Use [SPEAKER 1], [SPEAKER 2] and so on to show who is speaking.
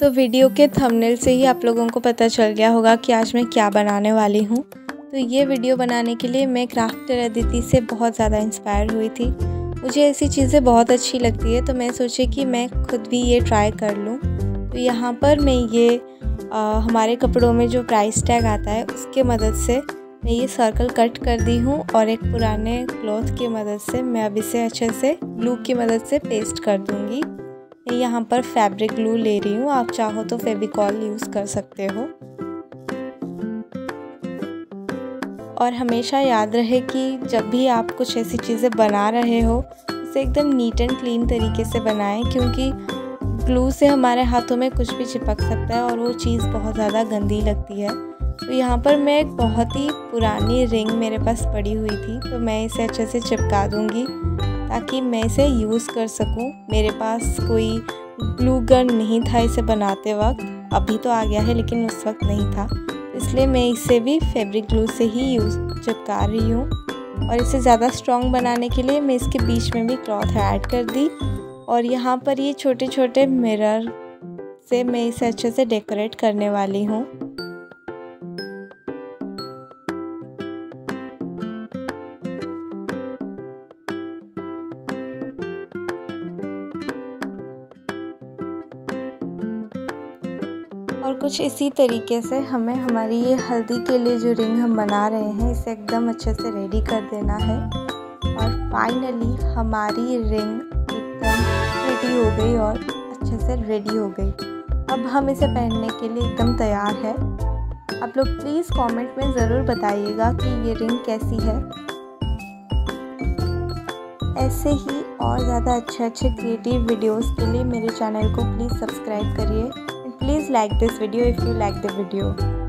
[SPEAKER 1] तो वीडियो के थंबनेल से ही आप लोगों को पता चल गया होगा कि आज मैं क्या बनाने वाली हूँ। तो ये वीडियो बनाने के लिए मैं क्राफ्टर अदिति से बहुत ज़्यादा इंस्पायर हुई थी। मुझे ऐसी चीज़ें बहुत अच्छी लगती है, तो मैं सोची कि मैं खुद भी ये ट्राई कर लूँ। तो यहाँ पर मैं ये हमारे कपड़ों में जो प्राइस टैग आता है उसके मदद से मैं ये सर्कल कट कर दी हूँ और एक पुराने क्लॉथ की मदद से मैं अब इसे अच्छे से ग्लू की मदद से पेस्ट कर दूँगी। मैं यहाँ पर फैब्रिक ग्लू ले रही हूँ, आप चाहो तो फेविकॉल यूज़ कर सकते हो। और हमेशा याद रहे कि जब भी आप कुछ ऐसी चीज़ें बना रहे हो उसे एकदम नीट एंड क्लीन तरीके से बनाएं, क्योंकि ग्लू से हमारे हाथों में कुछ भी चिपक सकता है और वो चीज़ बहुत ज़्यादा गंदी लगती है। तो यहाँ पर मैं एक बहुत ही पुरानी रिंग मेरे पास पड़ी हुई थी, तो मैं इसे अच्छे से चिपका दूँगी ताकि मैं इसे यूज़ कर सकूं। मेरे पास कोई ग्लू गन नहीं था इसे बनाते वक्त, अभी तो आ गया है लेकिन उस वक्त नहीं था, इसलिए मैं इसे भी फैब्रिक ग्लू से ही चिपका रही हूँ। और इसे ज़्यादा स्ट्रॉन्ग बनाने के लिए मैं इसके बीच में भी क्लॉथ ऐड कर दी और यहाँ पर ये छोटे छोटे मिरर से मैं इसे अच्छे से डेकोरेट करने वाली हूँ। और कुछ इसी तरीके से हमें हमारी ये हल्दी के लिए जो रिंग हम बना रहे हैं इसे एकदम अच्छे से रेडी कर देना है। और फाइनली हमारी रिंग एकदम रेडी हो गई और अच्छे से रेडी हो गई। अब हम इसे पहनने के लिए एकदम तैयार है। आप लोग प्लीज़ कमेंट में ज़रूर बताइएगा कि ये रिंग कैसी है। ऐसे ही और ज़्यादा अच्छे क्रिएटिव वीडियोस के लिए मेरे चैनल को प्लीज़ सब्सक्राइब करिए। Please like this video if you like the video.